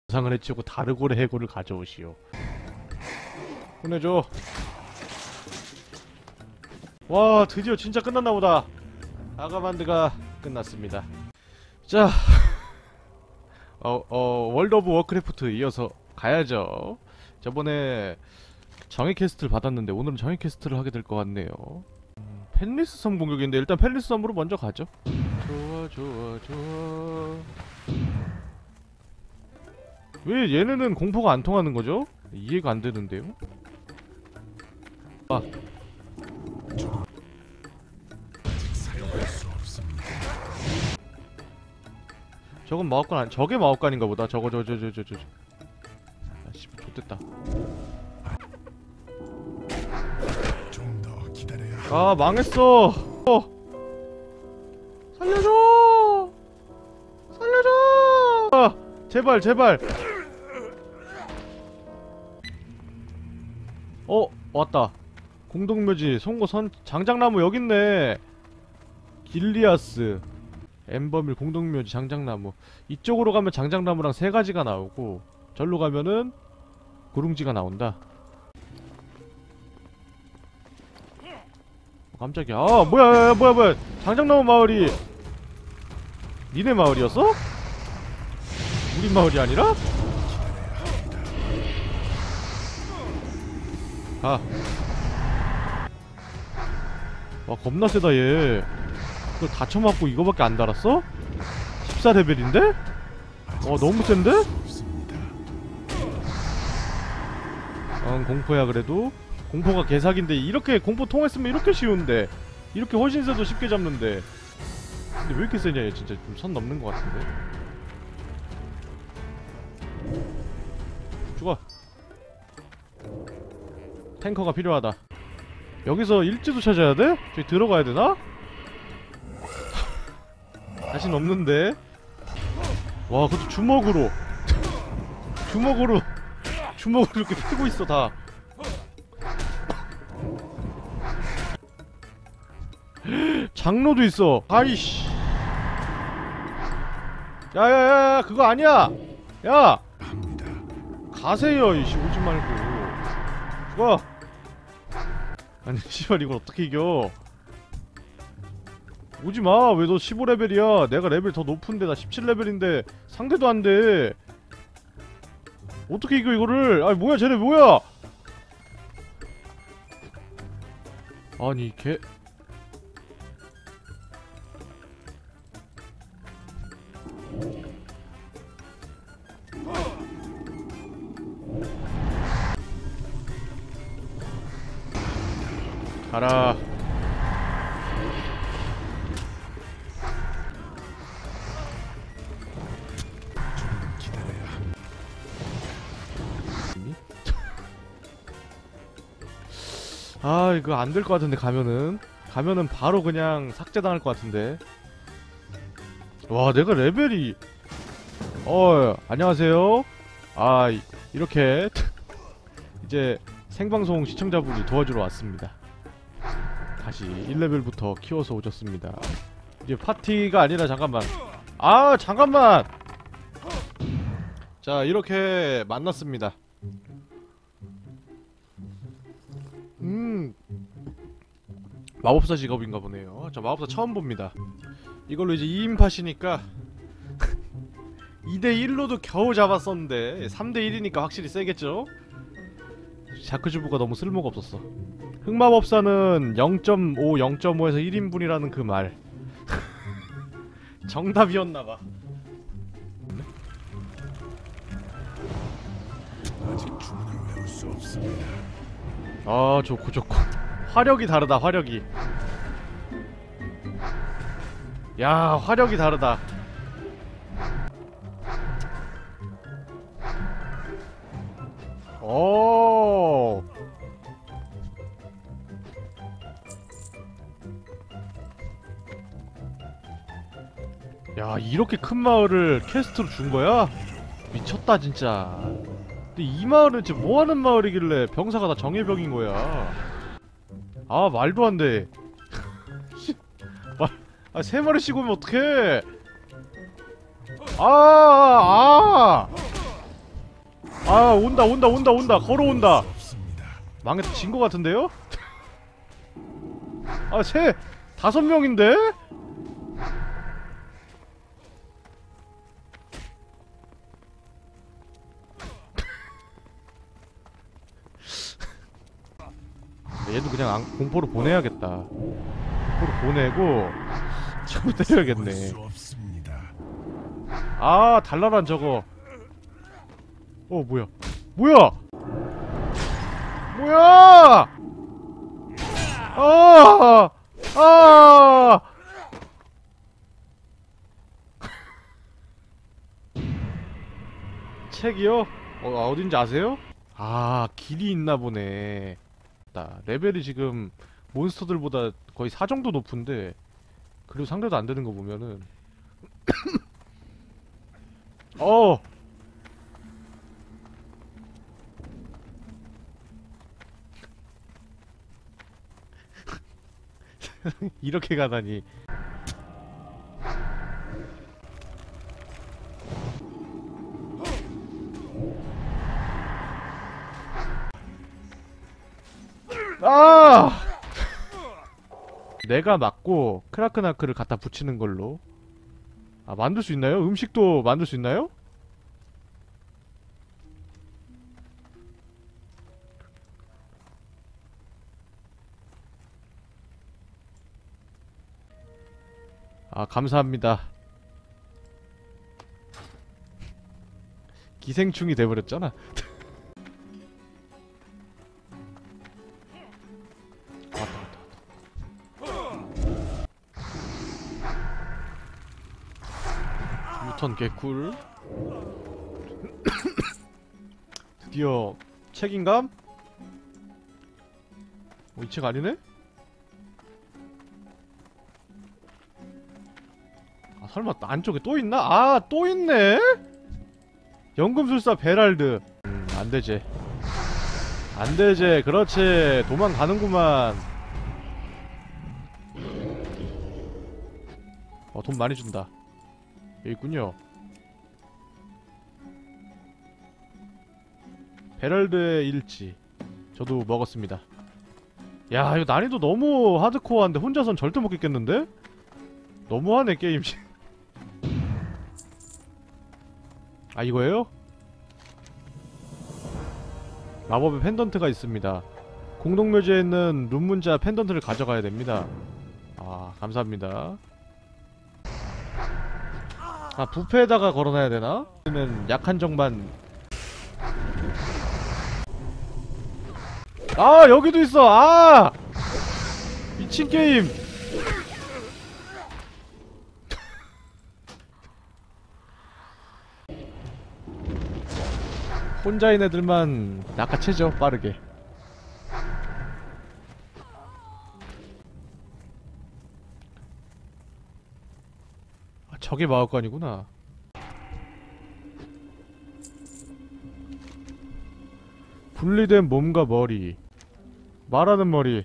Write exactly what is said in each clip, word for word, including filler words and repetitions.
상을 해치우고 다르고래 해골을 가져오시오. 보내줘. 와, 드디어 진짜 끝났나보다. 아가만드가 끝났습니다. 자, 어, 어, 월드 오브 워크래프트 이어서 가야죠. 저번에 정의 퀘스트를 받았는데 오늘은 정의 퀘스트를 하게 될 것 같네요. 음, 펜리스 섬 공격인데 일단 펜리스 섬으로 먼저 가죠. 좋아 좋아 좋아. 왜 얘네는 공포가 안 통하는 거죠? 이해가 안 되는데요? 아. 저건 마법관 아니, 저게 마법관인가 보다. 저거 저 저 저 저 저 저. 아 씨, 좋됐다. 아 망했어. 어. 살려줘. 살려줘. 아, 제발 제발. 어 왔다. 공동묘지 송곳 선 장작나무 여기 있네. 길리아스 엠버밀 공동묘지 장작나무. 이쪽으로 가면 장작나무랑 세 가지가 나오고 절로 가면은 구릉지가 나온다. 어, 깜짝이야. 아 뭐야 뭐야 뭐야. 장작나무 마을이 니네 마을이었어? 우리 마을이 아니라? 가. 와 겁나 세다 얘. 그걸 다 쳐맞고 이거밖에 안 달았어? 십사 레벨인데? 와 너무 센데? 응 공포야 그래도. 공포가 개사기인데 이렇게 공포 통했으면 이렇게 쉬운데 이렇게 훨씬 세도 쉽게 잡는데. 근데 왜 이렇게 세냐 얘 진짜. 좀 선 넘는 것 같은데. 죽어. 탱커가 필요하다. 여기서 일지도 찾아야 돼? 저기 들어가야 되나? 자신 없는데. 와 그것도 주먹으로. 주먹으로 주먹으로 이렇게 패고 있어 다. 장로도 있어. 아이씨. 야야야야 그거 아니야. 야 가세요 이씨. 오지 말고. 죽어. 아니 씨발 이걸 어떻게 이겨. 오지마. 왜 너 십오 레벨이야 내가 레벨 더 높은데. 나 십칠 레벨인데 상대도 안돼. 어떻게 이겨 이거를. 아니 뭐야 쟤네 뭐야. 아니 개. 가라. 아 이거 안 될 것 같은데. 가면은 가면은 바로 그냥 삭제당할 것 같은데. 와 내가 레벨이. 어 안녕하세요. 아 이, 이렇게 이제 생방송 시청자분이 도와주러 왔습니다. 다시 일 레벨부터 키워서 오셨습니다. 이제 파티가 아니라 잠깐만. 아 잠깐만. 자 이렇게 만났습니다. 음 마법사 직업인가 보네요. 저 마법사 처음 봅니다. 이걸로 이제 이 인팟이니까 이 대 일로도 겨우 잡았었는데 삼 대 일이니까 확실히 세겠죠? 자크주부가 너무 쓸모가 없었어. 흑마법사는 영 점 오, 영 점 오에서 일 인분이라는 그 말 정답이었나봐. 아직 주문을 외울 수 없습니다. 아 좋고 좋고. 화력이 다르다 화력이. 야 화력이 다르다. 오. 야 이렇게 큰 마을을 퀘스트로 준 거야? 미쳤다 진짜. 근데 이 마을은 지금 뭐하는 마을이길래 병사가 다 정예병인 거야. 아 말도 안 돼. 말, 아 세 마리씩 오면 어떡해. 아, 아, 아. 아 온다 온다 온다 온다 걸어온다. 없습니다. 망했다. 진 거 같은데요? 아 세 다섯 명인데? 얘도 그냥 안, 공포로 보내야겠다. 공포로 보내고 저거 볼 때려야겠네. 수 없습니다. 아 달랄한 저거. 어 뭐야 뭐야 뭐야 아 아 책이요? 어, 어딘지 아세요? 아 길이 있나 보네. 나 레벨이 지금 몬스터들보다 거의 사 정도 높은데 그리고 상대도 안 되는 거 보면은 어 이렇게 가다니. 아! 내가 맞고 크라크나크를 갖다 붙이는 걸로. 아 만들 수 있나요? 음식도 만들 수 있나요? 아 감사합니다. 기생충이 돼버렸잖아. 왔다 왔다 왔다. 유턴 개꿀. 드디어 책인감? 어, 이 책 아니네? 아 설마 안쪽에 또 있나? 아 또 있네? 연금술사 베랄드. 음 안되지 안되지. 그렇지 도망가는구만. 어 돈 많이 준다. 여기 있군요. 베랄드의 일지 저도 먹었습니다. 야 이거 난이도 너무 하드코어한데 혼자선 절대 못 깼겠는데? 너무하네 게임. 아 이거예요? 마법의 펜던트가 있습니다. 공동묘지에 있는 룬문자 펜던트를 가져가야 됩니다. 아 감사합니다. 아 부페에다가 걸어놔야 되나? 그러면 약한 적만. 아 여기도 있어. 아 미친 게임. 혼자인 애들만 낚아채죠 빠르게. 아, 저게 마법관이구나. 분리된 몸과 머리. 말하는 머리.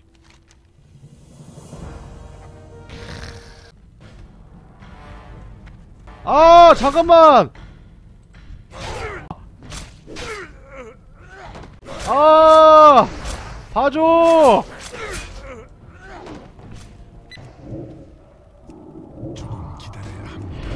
아 잠깐만. 아 봐줘. 조금 기다려야 합니다.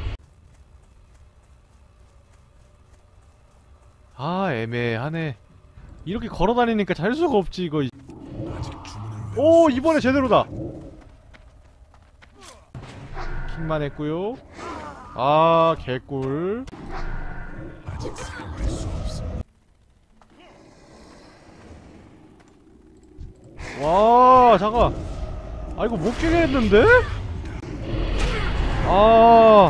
아 애매하네. 이렇게 걸어다니니까 잘 수가 없지 이거. 아직 주문을 오 외울 수 이번에 없습니다. 제대로다. 킥만 했고요. 아 개꿀. 아직 사용할 수 없습니다. 와 잠깐. 아 이거 못 깨게 했는데? 아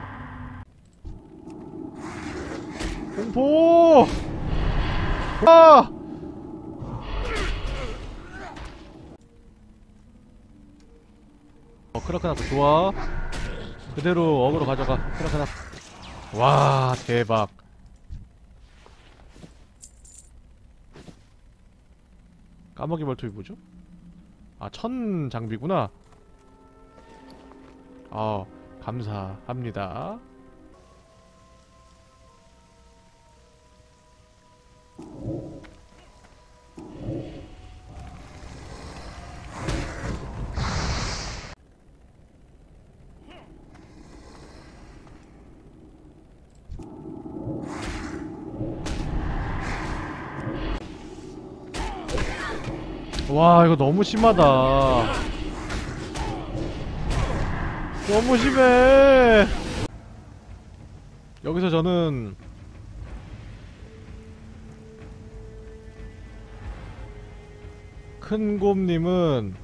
공포. 아 어 크라크나크 좋아. 그대로 어그로 가져가. 크라크나크. 와 대박. 까마귀 발톱이 뭐죠? 아 천 장비구나. 아 감사합니다. 와 이거 너무 심하다. 너무 심해. 여기서 저는 큰 곰님은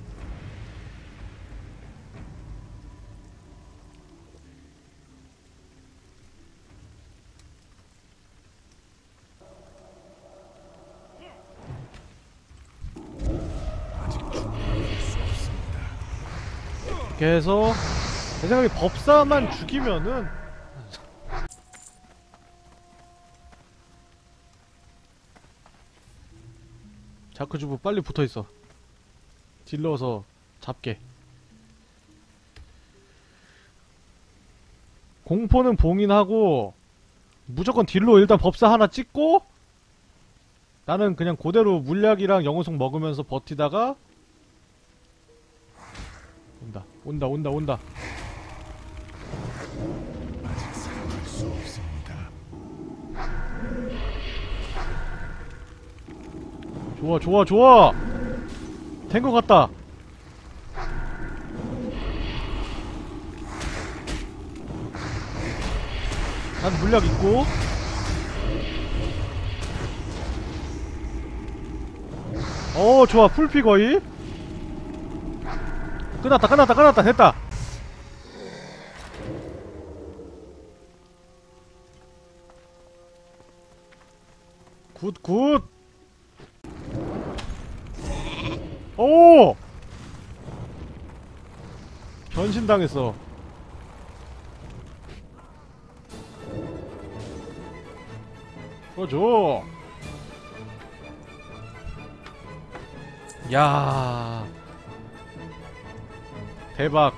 아직 주문을 수 없습니다. 이렇게 해서 제 생각에 법사만 죽이면은 자크주부 빨리 붙어있어. 딜러서 잡게. 공포는 봉인하고 무조건 딜로 일단 법사 하나 찍고 나는 그냥 그대로 물약이랑 영혼속 먹으면서 버티다가 온다 온다 온다 온다. 아직 사용할 수 없습니다. 좋아 좋아 좋아. 된 것 같다. 난 물약 있고 어 좋아. 풀피 거의 끝났다 끝났다 끝났다 됐다. 굿 굿. 오! 변신당했어. 꺼줘. 야 대박.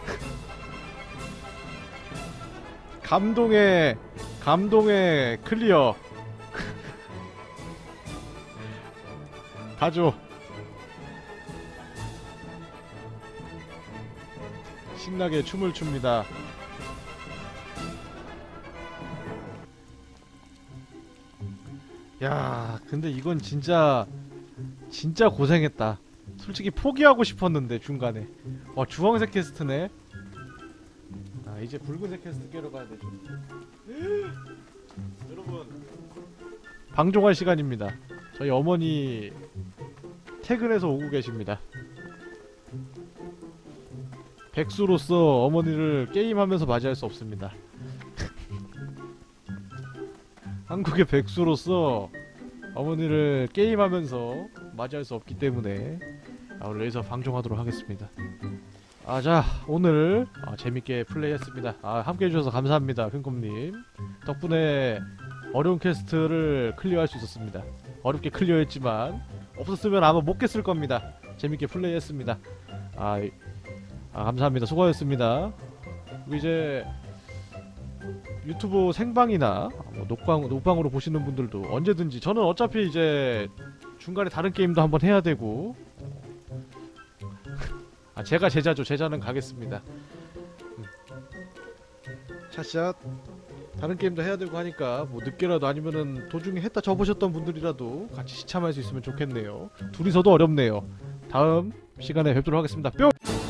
감동의 감동의 클리어. 가줘. 신나게 춤을 춥니다. 야 근데 이건 진짜 진짜 고생했다. 솔직히 포기하고 싶었는데 중간에. 와 주황색 퀘스트네. 아 이제 붉은색 퀘스트 깨러 가야 되죠. 여러분 방종할 시간입니다. 저희 어머니 퇴근해서 오고 계십니다. 백수로서 어머니를 게임하면서 맞이할 수 없습니다. 한국의 백수로서 어머니를 게임하면서 맞이할 수 없기 때문에 아, 오늘 여기서 방종하도록 하겠습니다. 아, 자 오늘 아, 재밌게 플레이했습니다. 아, 함께 해주셔서 감사합니다. 큰곰님 덕분에 어려운 퀘스트를 클리어할 수 있었습니다. 어렵게 클리어했지만 없었으면 아마 못 깼을 겁니다. 재밌게 플레이했습니다. 아, 아 감사합니다. 수고하셨습니다. 그리고 이제 유튜브 생방이나 뭐 녹방, 녹방으로 보시는 분들도 언제든지 저는 어차피 이제 중간에 다른 게임도 한번 해야 되고 아 제가 제자죠. 제자는 가겠습니다. 음. 샷샷 다른 게임도 해야 되고 하니까 뭐 늦게라도 아니면은 도중에 했다 접으셨던 분들이라도 같이 시참할 수 있으면 좋겠네요. 둘이서도 어렵네요. 다음 시간에 뵙도록 하겠습니다. 뿅!